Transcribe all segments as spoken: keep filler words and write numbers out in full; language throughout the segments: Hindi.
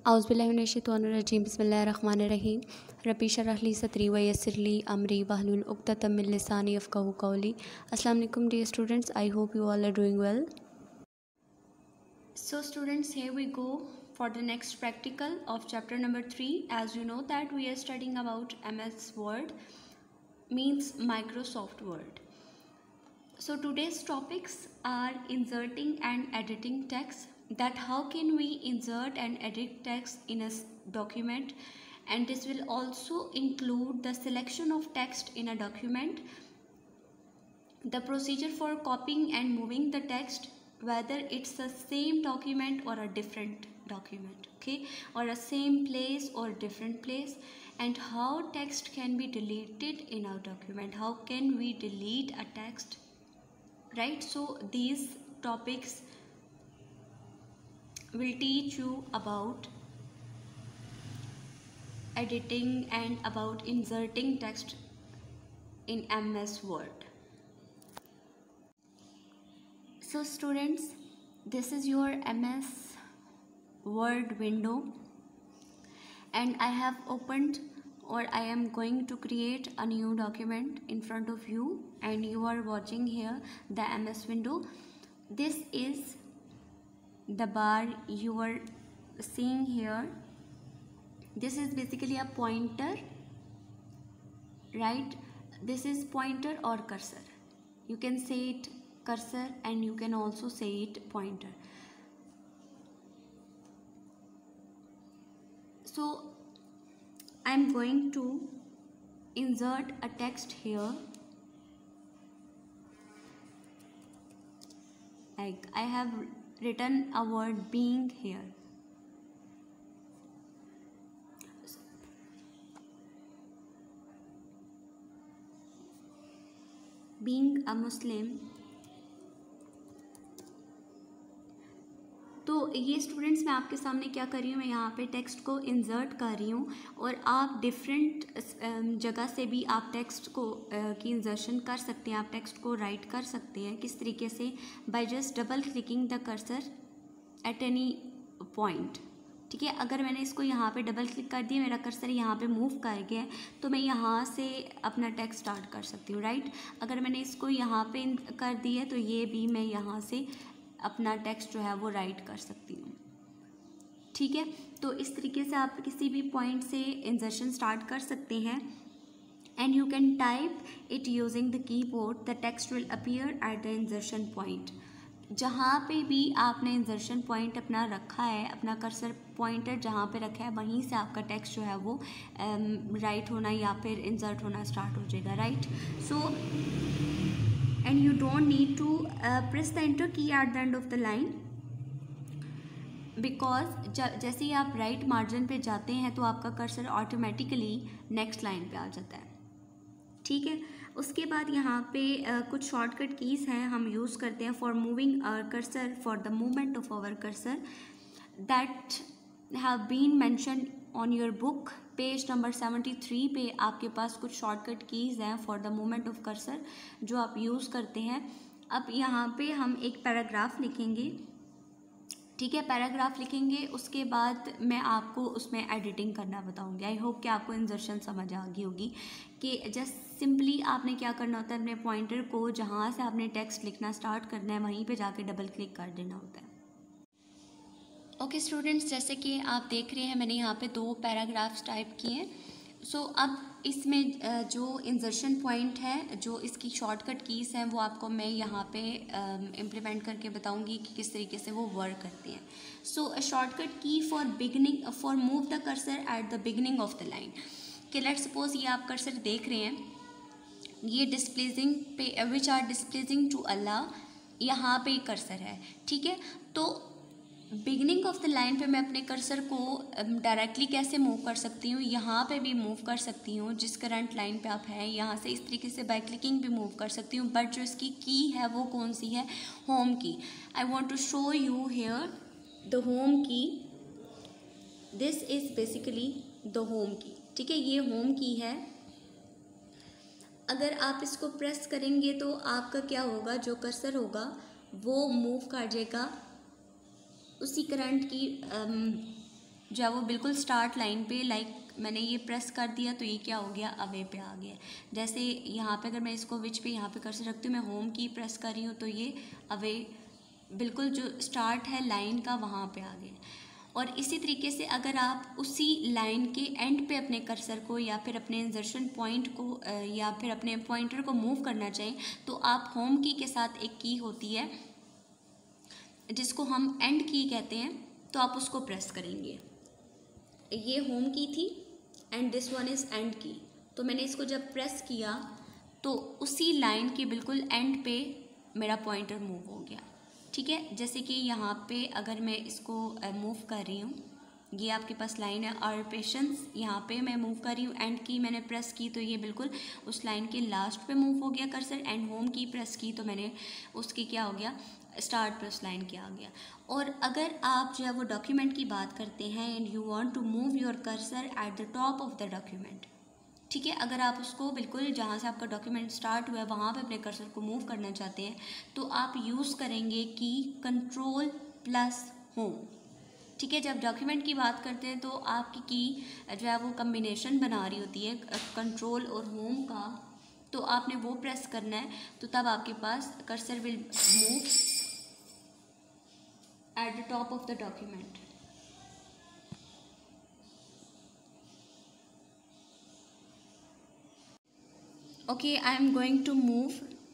औज़ुबिल्लाहिमिनश्शैतानिर्रजीम बिस्मिल्लाहिर्रहमानिर्रहीम रब्बी शरह ली सदरी व यस्सिर ली अमरी वहलुल उक़दतम मिन लिसानी यफ़क़हू क़ौली। अस्सलाम वालेकुम dear students, I hope you all are doing well. So students, here we go for the next practical of chapter number three. As you know that we are studying about M S Word, means Microsoft Word. So today's topics are inserting and editing text, that how can we insert and edit text in a document, and this will also include the selection of text in a document, the procedure for copying and moving the text, whether it's the same document or a different document, okay, or a same place or different place, and how text can be deleted in our document, how can we delete a text, right? So these topics will teach you about editing and about inserting text in M S Word. So students, this is your M S Word window, and I have opened, or I am going to create a new document in front of you, and you are watching here the M S window. This is the bar you are seeing here. This is basically a pointer, right? This is pointer or cursor. You can say it cursor and you can also say it pointer. So I'm going to insert a text here, like I have written a word being here. Being a Muslim. तो ये स्टूडेंट्स मैं आपके सामने क्या कर रही हूँ, मैं यहाँ पे टेक्स्ट को इंसर्ट कर रही हूँ, और आप डिफरेंट जगह से भी आप टेक्स्ट को की इंसर्शन कर सकते हैं, आप टेक्स्ट को राइट कर सकते हैं। किस तरीके से? By just double clicking the cursor at any point, ठीक है। अगर मैंने इसको यहाँ पे डबल क्लिक कर दिया, मेरा कर्सर यहाँ पे मूव कर गया, तो मैं यहाँ से अपना टेक्स्ट स्टार्ट कर सकती हूँ, राइट। अगर मैंने इसको यहाँ पे कर दिया तो ये भी मैं यहाँ से अपना टेक्स्ट जो है वो राइट कर सकती हूँ, ठीक है। तो इस तरीके से आप किसी भी पॉइंट से इंसर्शन स्टार्ट कर सकते हैं, and you can type it using the keyboard, the text will appear at the insertion point. जहाँ पे भी आपने इंसर्शन पॉइंट अपना रखा है, अपना कर्सर पॉइंटर जहाँ पे रखा है, वहीं से आपका टेक्स्ट जो है वो राइट होना या फिर इंसर्ट होना स्टार्ट हो जाएगा, right. So and you don't need to uh, press the enter key at the end of the line, because जैसे ही आप राइट मार्जिन पे जाते हैं तो आपका कर्सर ऑटोमेटिकली नेक्स्ट लाइन पे आ जाता है, ठीक है। उसके बाद यहाँ पे uh, कुछ शॉर्टकट कीज़ हैं हम यूज़ करते हैं for moving our cursor, for the movement of our cursor, that have been mention on your book. Page number seventy three पे आपके पास कुछ शॉर्टकट कीज़ हैं for the movement of cursor जो आप यूज़ करते हैं। अब यहाँ पे हम एक पैराग्राफ लिखेंगे, ठीक है, पैराग्राफ लिखेंगे। उसके बाद मैं आपको उसमें एडिटिंग करना बताऊंगी। आई होप कि आपको इंसर्शन समझ आ गई होगी कि जस्ट सिंपली आपने क्या करना होता है, अपने पॉइंटर को जहाँ से आपने टेक्स्ट लिखना स्टार्ट करना है वहीं पे जाके डबल क्लिक कर देना होता है। ओके स्टूडेंट्स, जैसे कि आप देख रहे हैं मैंने यहाँ पे दो पैराग्राफ्स टाइप किए हैं। सो so, अब इसमें जो इंसर्शन पॉइंट है, जो इसकी शॉर्टकट कीज़ हैं, वो आपको मैं यहाँ पे इम्प्लीमेंट करके बताऊँगी कि किस तरीके से वो वर्क करती हैं। So shortcut key for beginning, for move the cursor at the beginning of the line, कि लेट्स सपोज ये आप कर्सर देख रहे हैं, ये डिस्प्लेसिंग पे विच आर डिस्प्लेसिंग टू अल्लाह, यहाँ पे कर्सर है, ठीक है। तो बिगनिंग ऑफ द लाइन पे मैं अपने कर्सर को डायरेक्टली कैसे मूव कर सकती हूँ, यहाँ पे भी मूव कर सकती हूँ, जिस करंट लाइन पे आप हैं यहाँ से इस तरीके से बाय क्लिकिंग भी मूव कर सकती हूँ, बट जो इसकी की है वो कौन सी है, home key. I want to show you here the home key, this is basically the home key, ठीक है, ये होम की है। अगर आप इसको प्रेस करेंगे तो आपका क्या होगा, जो कर्सर होगा वो मूव कर जाएगा उसी करंट की जो है वो बिल्कुल स्टार्ट लाइन पे, लाइक मैंने ये प्रेस कर दिया तो ये क्या हो गया, अवे पे आ गया। जैसे यहाँ पे अगर मैं इसको विच पे यहाँ पे कर्सर रखती हूँ, मैं होम की प्रेस कर रही हूँ तो ये अवे बिल्कुल जो स्टार्ट है लाइन का वहाँ पे आ गया। और इसी तरीके से अगर आप उसी लाइन के एंड पे अपने कर्सर को या फिर अपने इंसर्शन पॉइंट को या फिर अपने पॉइंटर को मूव करना चाहें तो आप होम की के साथ एक की होती है जिसको हम एंड की कहते हैं, तो आप उसको प्रेस करेंगे। ये होम की थी and this one is end key. तो मैंने इसको जब प्रेस किया तो उसी लाइन के बिल्कुल एंड पे मेरा पॉइंटर मूव हो गया। ठीक है, जैसे कि यहाँ पे अगर मैं इसको मूव कर रही हूँ, ये आपके पास लाइन है और पेशेंस, यहाँ पे मैं मूव कर रही हूँ, एंड की मैंने प्रेस की तो ये बिल्कुल उस लाइन के लास्ट पे मूव हो गया cursor, and home key press की तो मैंने उसकी क्या हो गया, स्टार्ट पे उस लाइन के आ गया। और अगर आप जो है वो डॉक्यूमेंट की बात करते हैं and you want to move your cursor at the top of the document, ठीक है, अगर आप उसको बिल्कुल जहाँ से आपका डॉक्यूमेंट स्टार्ट हुआ है वहाँ पे अपने कर्सर को मूव करना चाहते हैं तो आप यूज़ करेंगे की कंट्रोल प्लस होम। ठीक है, जब डॉक्यूमेंट की बात करते हैं तो आपकी की जो है वो कम्बिनेशन बना रही होती है कंट्रोल और होम का, तो आपने वो प्रेस करना है तो तब आपके पास cursor will move at the top of the document. Okay, I am going to move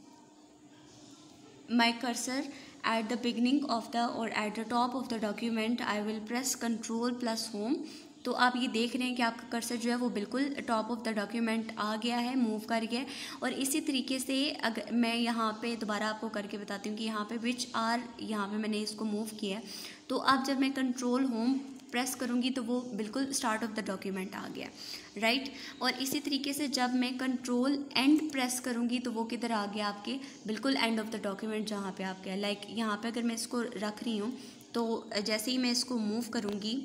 my cursor at the beginning of the or at the top of the document. I will press Control plus Home. तो आप ये देख रहे हैं कि आपका कर्सर जो है वो बिल्कुल टॉप ऑफ द डॉक्यूमेंट आ गया है, मूव कर गया है। और इसी तरीके से अगर मैं यहाँ पे दोबारा आपको करके बताती हूँ कि यहाँ पे विच आर, यहाँ पे मैंने इसको मूव किया है, तो अब जब मैं कंट्रोल होम प्रेस करूँगी तो वो बिल्कुल स्टार्ट ऑफ द डॉक्यूमेंट आ गया, राइट। और इसी तरीके से जब मैं कंट्रोल एंड प्रेस करूँगी तो वो किधर आ गया, आपके बिल्कुल एंड ऑफ द डॉक्यूमेंट जहाँ पे आपके, लाइक यहाँ पे अगर मैं इसको रख रही हूँ तो जैसे ही मैं इसको मूव करूँगी,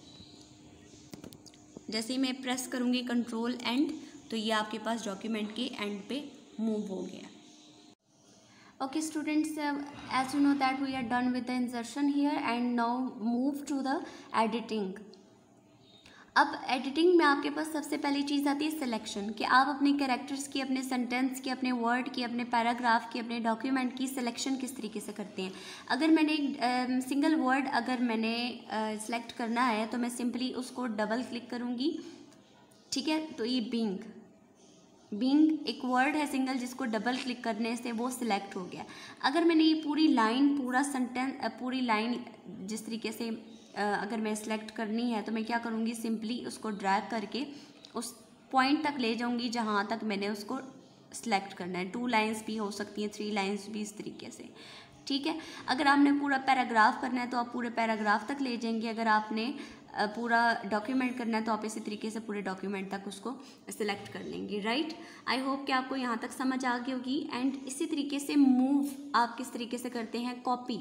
जैसे ही मैं प्रेस करूँगी कंट्रोल एंड, तो ये आपके पास डॉक्यूमेंट के एंड पे मूव हो गया। Okay students, uh, as you know that we are done with the insertion here and now move to the editing. अब एडिटिंग में आपके पास सबसे पहली चीज़ आती है सिलेक्शन, कि आप अपने कैरेक्टर्स की, अपने सेंटेंस की, अपने वर्ड की, अपने पैराग्राफ की, अपने डॉक्यूमेंट की सिलेक्शन किस तरीके से करते हैं। अगर मैंने एक सिंगल वर्ड अगर मैंने सेलेक्ट uh, करना है तो मैं सिंपली उसको डबल क्लिक करूँगी, ठीक है, तो ये बीइंग बीइंग एक वर्ड है सिंगल जिसको डबल क्लिक करने से वो सिलेक्ट हो गया। अगर मैंने ये पूरी लाइन, पूरा सेंटेंस, पूरी लाइन जिस तरीके से अगर मैं सिलेक्ट करनी है तो मैं क्या करूँगी, सिंपली उसको ड्रैग करके उस पॉइंट तक ले जाऊँगी जहाँ तक मैंने उसको सिलेक्ट करना है। टू लाइंस भी हो सकती हैं, थ्री लाइंस भी, इस तरीके से, ठीक है। अगर आपने पूरा पैराग्राफ करना है तो आप पूरे पैराग्राफ तक ले जाएंगे, अगर आपने पूरा डॉक्यूमेंट करना है तो आप इसी तरीके से पूरे डॉक्यूमेंट तक उसको सिलेक्ट कर लेंगे, राइट। आई होप कि आपको यहाँ तक समझ आ गई होगी। एंड इसी तरीके से मूव आप किस तरीके से करते हैं, कॉपी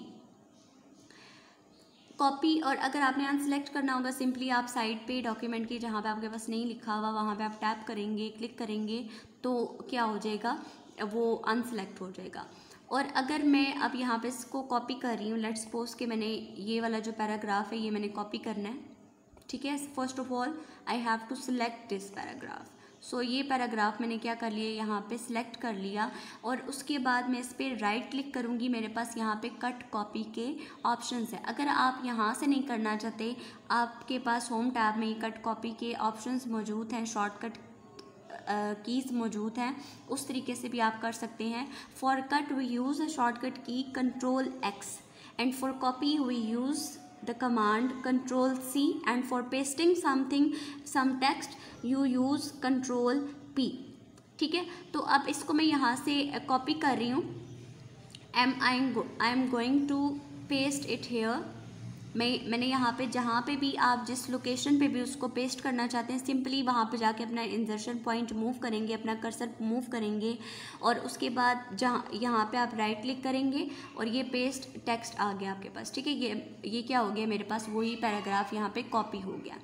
कॉपी और अगर आपने अनसेलेक्ट करना होगा, सिंपली आप साइड पे डॉक्यूमेंट की जहाँ पे आपके पास नहीं लिखा हुआ वहाँ पे आप टैप करेंगे, क्लिक करेंगे तो क्या हो जाएगा, वो अनसेलेक्ट हो जाएगा। और अगर मैं अब यहाँ पे इसको कॉपी कर रही हूँ, लेट्स सपोज कि मैंने ये वाला जो पैराग्राफ है ये मैंने कॉपी करना है, ठीक है। First of all I have to select this paragraph. So ये पैराग्राफ मैंने क्या कर लिया, यहाँ पे सिलेक्ट कर लिया और उसके बाद मैं इस पर राइट क्लिक करूँगी। मेरे पास यहाँ पे कट कॉपी के ऑप्शंस है। अगर आप यहाँ से नहीं करना चाहते, आपके पास होम टैब में कट कॉपी के ऑप्शंस मौजूद हैं, शॉर्टकट कीज़ मौजूद हैं, उस तरीके से भी आप कर सकते हैं। For cut we use a shortcut key control X and for copy we use the command control C and for pasting something some text you use control P, ठीक है। तो अब इसको मैं यहाँ से कॉपी कर रही हूँ, am I am going to paste it here. मैं मैंने यहाँ पे जहाँ पे भी आप जिस लोकेशन पे भी उसको पेस्ट करना चाहते हैं, सिंपली वहाँ पे जाके अपना इंसर्शन पॉइंट मूव करेंगे, अपना कर्सर मूव करेंगे और उसके बाद जहाँ यहाँ पे आप राइट क्लिक करेंगे और ये पेस्ट टेक्स्ट आ गया आपके पास, ठीक है। ये ये क्या हो गया, मेरे पास वही पैराग्राफ यहाँ पे कॉपी हो गया।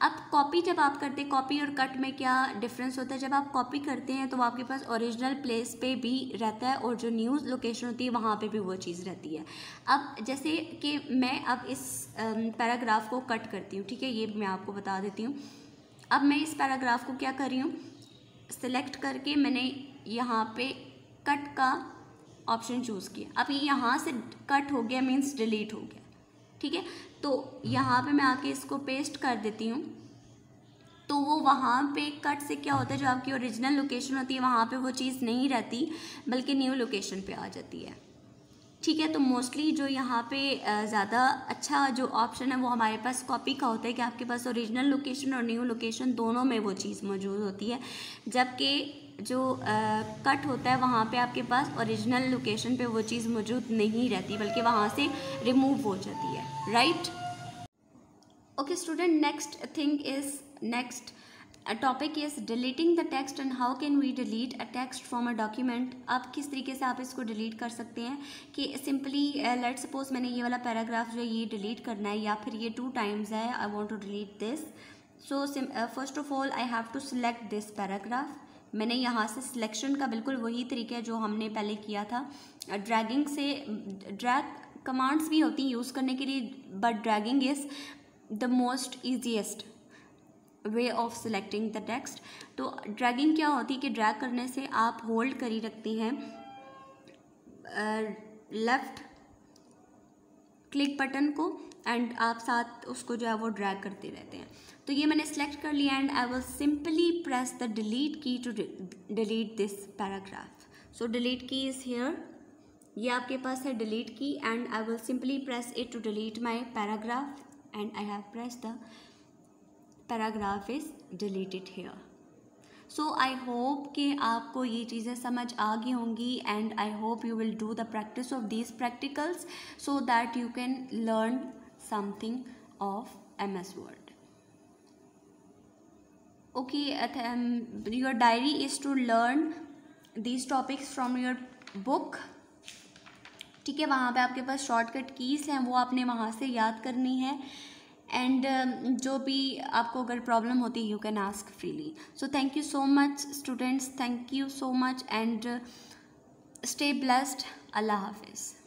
अब कॉपी जब आप करते हैं, कॉपी और कट में क्या डिफरेंस होता है? जब आप कॉपी करते हैं तो वो आपके पास ओरिजिनल प्लेस पे भी रहता है और जो न्यूज़ लोकेशन होती है वहाँ पे भी वो चीज़ रहती है। अब जैसे कि मैं अब इस पैराग्राफ को कट करती हूँ, ठीक है, ये मैं आपको बता देती हूँ। अब मैं इस पैराग्राफ को क्या कर रही हूँ, सिलेक्ट करके मैंने यहाँ पे कट का ऑप्शन चूज़ किया। अब ये यहाँ से कट हो गया, मीन्स डिलीट हो गया, ठीक है। तो यहाँ पे मैं आके इसको पेस्ट कर देती हूँ, तो वो वहाँ पे कट से क्या होता है, जो आपकी ओरिजिनल लोकेशन होती है वहाँ पे वो चीज़ नहीं रहती, बल्कि न्यू लोकेशन पे आ जाती है, ठीक है। तो मोस्टली जो यहाँ पे ज़्यादा अच्छा जो ऑप्शन है वो हमारे पास कॉपी का होता है कि आपके पास ओरिजिनल लोकेशन और न्यू लोकेशन दोनों में वो चीज़ मौजूद होती है, जबकि जो कट होता है वहाँ पे आपके पास ओरिजिनल लोकेशन पे वो चीज़ मौजूद नहीं रहती, बल्कि वहाँ से रिमूव हो जाती है, right. Okay student, next thing is next topic is deleting the text and how can we delete a text from a document. आप किस तरीके से आप इसको डिलीट कर सकते हैं कि सिंपली लेट सपोज मैंने ये वाला पैराग्राफ जो है ये डिलीट करना है, या फिर ये टू टाइम्स है, I want to delete this. So first of all I have to select this paragraph. मैंने यहाँ से सिलेक्शन का बिल्कुल वही तरीका है जो हमने पहले किया था, ड्रैगिंग से। ड्रैग कमांड्स भी होती हैं यूज़ करने के लिए, but dragging is the most easiest way of selecting the text. तो ड्रैगिंग क्या होती है कि ड्रैग करने से आप होल्ड कर ही रखते हैं लेफ़्ट क्लिक बटन को, एंड आप साथ उसको जो है वो ड्रैग करते रहते हैं। तो ये मैंने सेलेक्ट कर लिया and I will simply press the delete key to delete this paragraph. So delete key is here, ये आपके पास है delete key, and I will simply press it to delete my paragraph, and I have press the paragraph is deleted here. So I hope कि आपको ये चीज़ें समझ आ गई होंगी, and I hope you will do the practice of these practicals so that you can learn something of M S Word. Okay, your diary is to learn these topics from your book, ठीक है। वहाँ पे आपके पास शॉर्टकट कीज़ हैं, वो आपने वहाँ से याद करनी है, एंड uh, जो भी आपको अगर प्रॉब्लम होती है you can ask freely. So thank you so much students, thank you so much, and stay blessed. अल्लाह हाफिज़।